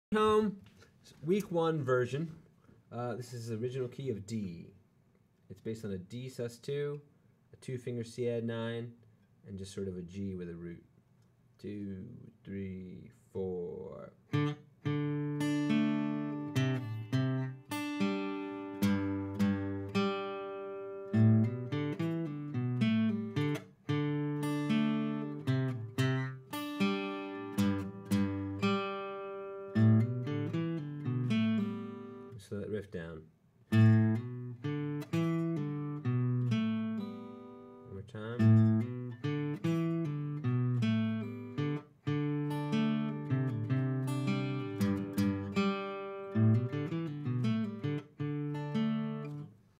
Home, week 1 version. This is the original key of D. It's based on a D sus2, a 2-finger C add 9, and just sort of a G with a root. 2, 3, 4. So that riff down.